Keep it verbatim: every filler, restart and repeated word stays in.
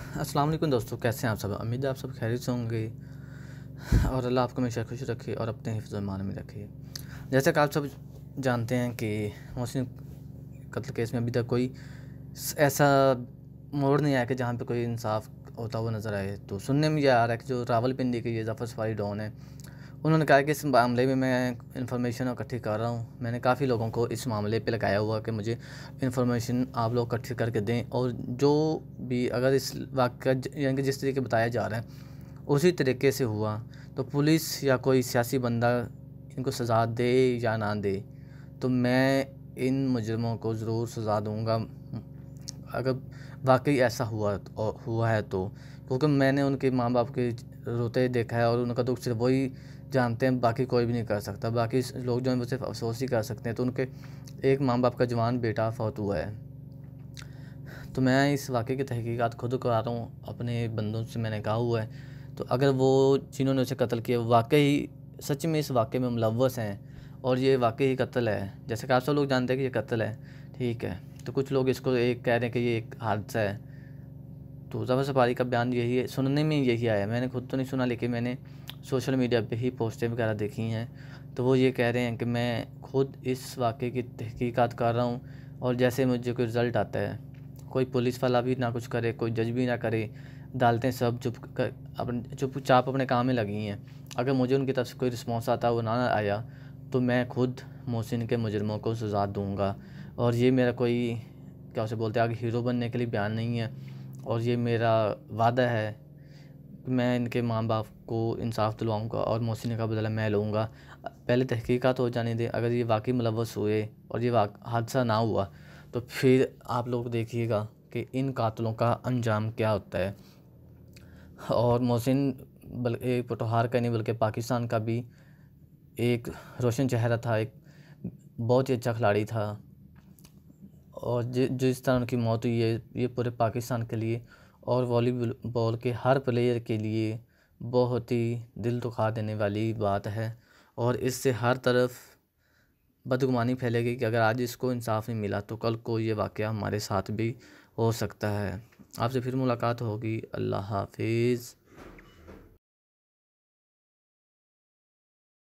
अस्सलाम वालेकुम दोस्तों, कैसे हैं आप सब। उम्मीद है आप सब खैरियत से होंगे और अल्लाह आपको हमेशा खुश रखे और अपने हिफ्ज़ ईमान में रखे। जैसे कि आप सब जानते हैं कि मोहसिन कत्ल केस में अभी तक कोई ऐसा मोड़ नहीं आया कि जहाँ पे कोई इंसाफ होता हुआ नज़र आए। तो सुनने में यह आ रहा है कि जो रावलपिंडी के ये ज़फ़र सफारी डॉन है, उन्होंने कहा कि इस मामले में मैं इन्फॉर्मेशन इकट्ठी कर रहा हूँ। मैंने काफ़ी लोगों को इस मामले पे लगाया हुआ कि मुझे इन्फॉर्मेशन आप लोग इकट्ठी करके दें, और जो भी अगर इस वाक़या यानी कि जिस तरीके बताया जा रहा है उसी तरीके से हुआ तो पुलिस या कोई सियासी बंदा इनको सज़ा दे या ना दे, तो मैं इन मुजरमों को ज़रूर सज़ा दूँगा अगर वाकई ऐसा हुआ हुआ है तो। क्योंकि मैंने उनके माँ बाप के रोते देखा है और उनका दुख सिर्फ वही जानते हैं, बाकी कोई भी नहीं कर सकता। बाकी लोग जो हैं वो सिर्फ अफसोस ही कर सकते हैं। तो उनके एक माँ बाप का जवान बेटा फौत हुआ है। तो मैं इस वाक़े की तहकीकात खुद करा रहा हूँ, अपने बंदों से मैंने कहा हुआ है। तो अगर वो जिन्होंने उसे कत्ल किया वाकई सच में इस वाक़े में मुलव्वस हैं और ये वाकई ही कत्ल है, जैसे कि आप सब लोग जानते हैं कि ये कत्ल है, ठीक है, तो कुछ लोग इसको एक कह रहे हैं कि ये एक हादसा है। तो ज़फ़र सफारी का बयान यही है, सुनने में यही आया, मैंने खुद तो नहीं सुना लेकिन मैंने सोशल मीडिया पे ही पोस्टें वगैरह देखी हैं। तो वो ये कह रहे हैं कि मैं खुद इस वाक़े की तहकीकात कर रहा हूँ और जैसे मुझे कोई रिज़ल्ट आता है, कोई पुलिस वाला भी ना कुछ करे, कोई जज भी ना करे, अदालतें सब चुप कर अपने चुपचाप अपने काम में लगी हैं। अगर मुझे उनकी तरफ से कोई रिस्पॉन्स आता वो ना आया तो मैं खुद मोहसिन के मुजरमों को सज़ा दूँगा। और ये मेरा कोई क्या उसे बोलते हैं आगे हीरो बनने के लिए बयान नहीं है, और ये मेरा वादा है कि मैं इनके माँ बाप को इंसाफ दिलवाऊँगा और मोहसिन का बदला मैं लूँगा। पहले तहकीकात हो जाने दें, अगर ये वाकई मुलव्वस हुए और ये हादसा ना हुआ तो फिर आप लोग देखिएगा कि इन कातलों का अंजाम क्या होता है। और मोहसिन बल्कि पोठोहार का नहीं बल्कि पाकिस्तान का भी एक रोशन चेहरा था, एक बहुत ही अच्छा खिलाड़ी था, और जिस तरह उनकी मौत हुई है ये पूरे पाकिस्तान के लिए और वॉलीबॉल के हर प्लेयर के लिए बहुत ही दिल दुखा देने वाली बात है। और इससे हर तरफ बदगुमानी फैलेगी कि अगर आज इसको इंसाफ नहीं मिला तो कल को ये वाक़या हमारे साथ भी हो सकता है। आपसे फिर मुलाकात होगी। अल्लाह हाफिज़।